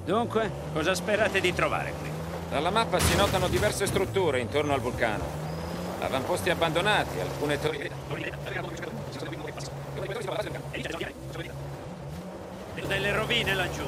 Dunque, cosa sperate di trovare qui? Dalla mappa si notano diverse strutture intorno al vulcano. Avamposti abbandonati, alcune torri... Delle rovine laggiù.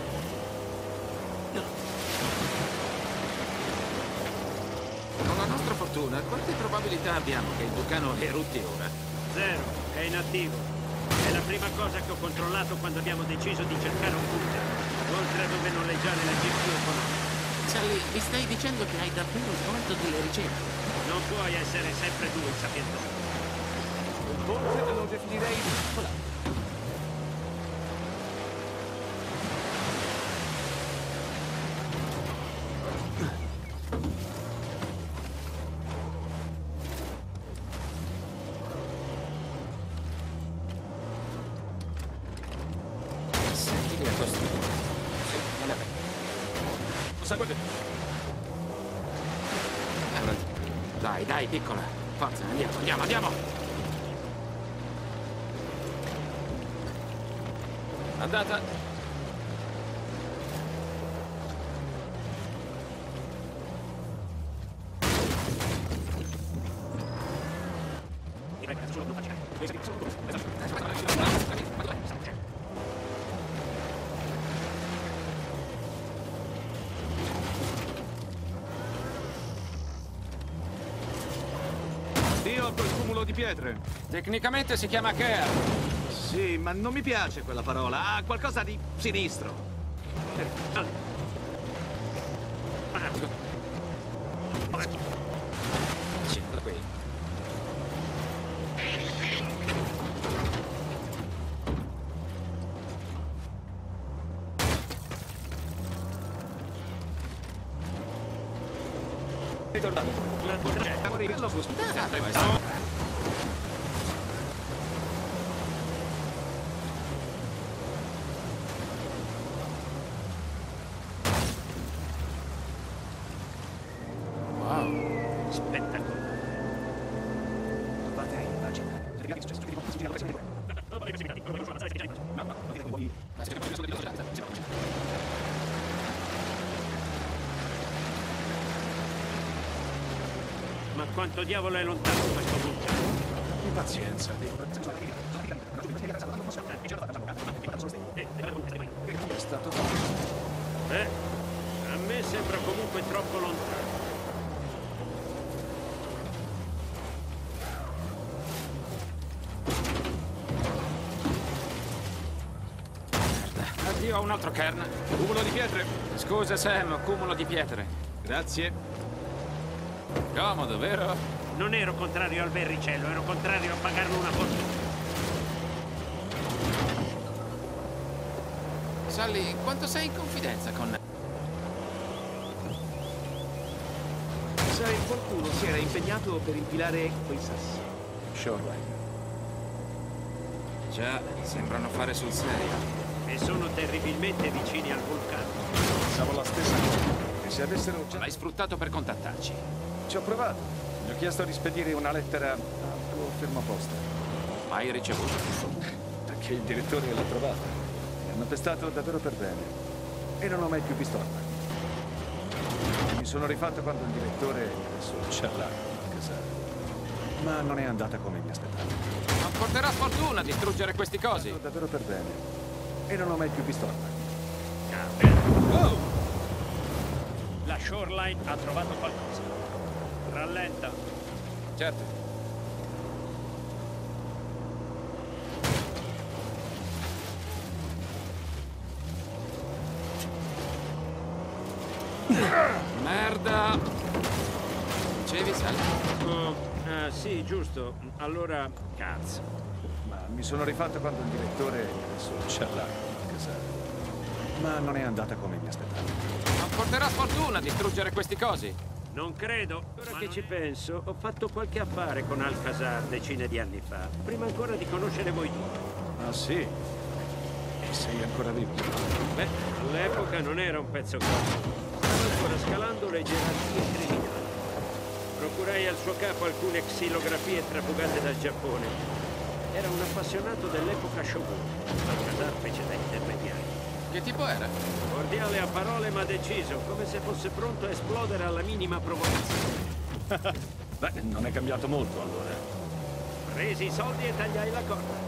Con la nostra fortuna, quante probabilità abbiamo che il vulcano erutti ora? 0, è inattivo. È la prima cosa che ho controllato quando abbiamo deciso di cercare un bunker, oltre a dove noleggiare la jeep più economica. Sally, mi stai dicendo che hai davvero svolto delle ricerche? Non puoi essere sempre tu il sapientoso. Un ponte lo definirei vincolato. Senti la costruzione. Sì, non è vero. Dai, dai, piccola. Forza, andiamo. Andata. Io ho quel cumulo di pietre. Tecnicamente si chiama Kear. Sì, ma non mi piace quella parola. Ha qualcosa di sinistro. Qui. Wow. Spettacolare. Ma quanto diavolo è lontano questo vulcano? Pazienza. È stato fatto. A me sembra comunque troppo lontano. Addio a un altro kern. Cumulo di pietre. Scusa Sam, cumulo di pietre. Grazie. Comodo, vero? Non ero contrario al verricello, ero contrario a pagarlo una fortuna. Sally, quanto sei in confidenza con... Sai, qualcuno si era impegnato per impilare quei sassi. Shoreline. Già, sembrano fare sul serio. E sono terribilmente vicini al vulcano. Pensavo la stessa cosa. E se avessero già... L'hai sfruttato per contattarci. Ci ho provato. Gli ho chiesto di spedire una lettera al tuo fermaposta. Mai ricevuto? Perché il direttore l'ha trovata. Mi hanno pestato davvero per bene. E non ho mai più visto Arma. Mi sono rifatto quando il direttore mi ha messo il ciarlato a casare. Ma non è andata come mi aspettavo. Non porterà sfortuna distruggere questi cosi. Davvero per bene. E non ho mai più visto Arma. Oh! La Shoreline ha trovato qualcosa. Rallenta. Certo. Merda! Dicevi, Sally? Oh, sì, giusto. Allora, cazzo. Ma mi sono rifatto quando il direttore mi ha messo il ciarlato a casare. Ma non è andata come mi aspettavo. Non porterà sfortuna distruggere questi cosi. Non credo. Ora che ci penso, ho fatto qualche affare con Alcazar decine di anni fa, prima ancora di conoscere voi due. Ah sì? E sei ancora vivo? Beh, all'epoca non era un pezzo grosso. Stava ancora scalando le gerarchie criminali. Procurai al suo capo alcune xilografie trafugate dal Giappone. Era un appassionato dell'epoca Shogun. Alcazar fece da intermediario. Che tipo era? Cordiale a parole ma deciso, come se fosse pronto a esplodere alla minima provocazione. Beh, non è cambiato molto allora. Presi i soldi e tagliai la corda.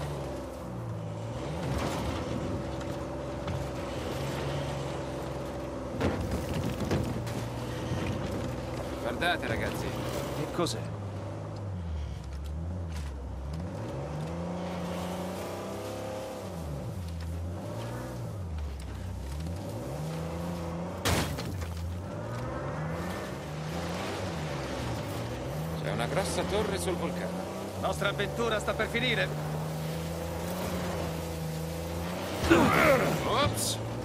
Guardate, ragazzi. Che cos'è? C'è una grossa torre sul vulcano. La nostra avventura sta per finire. Ops!